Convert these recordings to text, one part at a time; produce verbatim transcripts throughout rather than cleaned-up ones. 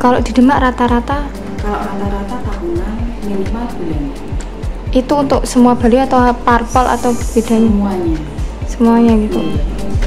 Kalau di Demak rata-rata? Kalau rata-rata tahunan, minimal bulanan. Itu untuk semua Bali atau parpol atau bedanya? Semuanya. Semuanya gitu. Iya.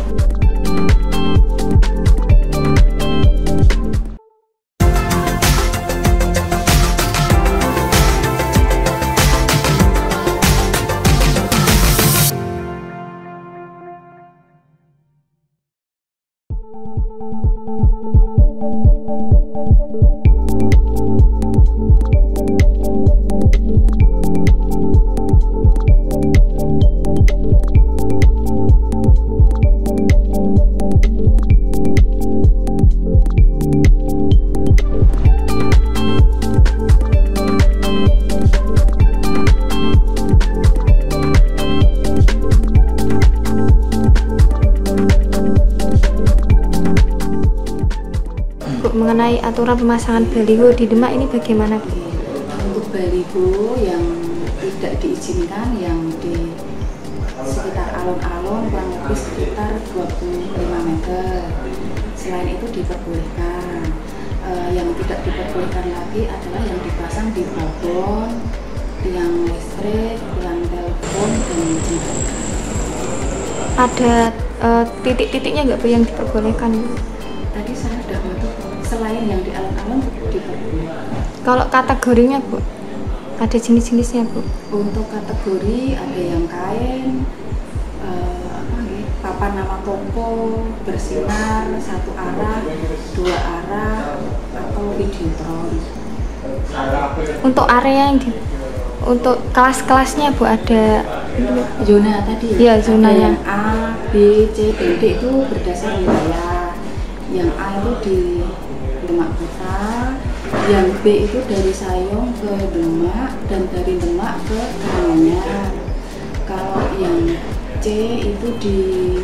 Mengenai aturan pemasangan baliho di Demak ini bagaimana, Bu? Untuk baliho yang tidak diizinkan yang di sekitar alun-alun kurang lebih sekitar dua puluh lima meter. Selain itu diperbolehkan. E, yang tidak diperbolehkan lagi adalah yang dipasang di babon, tiang listrik, tiang telepon, dan jembatan. Ada e, titik-titiknya nggak, Bu, yang diperbolehkan? Tadi saya sudah bentuk selain yang di alun-alun diperbolehkan. Kalau kategorinya, Bu, ada jenis-jenisnya, Bu? Untuk Kategori ada yang kain, eh, apa nih, papan nama toko, bersinar, satu arah, dua arah, atau videotron. Untuk area yang di, untuk kelas-kelasnya, Bu, ada Zona tadi. Iya, zonanya. Yang A, B, C, dan D itu berdasar wilayah. Yang A itu di Demak Kota, yang B itu dari Sayong ke Demak, dan dari Demak ke Karanganyar. Kalau yang C itu di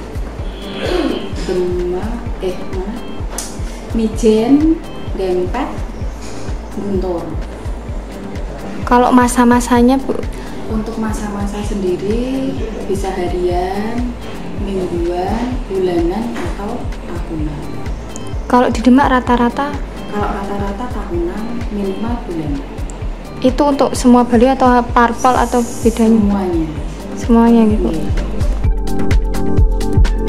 Demak, eh mana? Mijen, Dempet, Guntur. Kalau masa-masanya, Bu? Untuk masa-masa sendiri bisa harian, mingguan, bulanan, atau tahunan. Kalau di Demak rata-rata? Kalau rata-rata tahunan, minimal bulanan. Itu untuk semua Bali atau parpol atau bedanya? Semuanya. Semuanya gitu. Iya.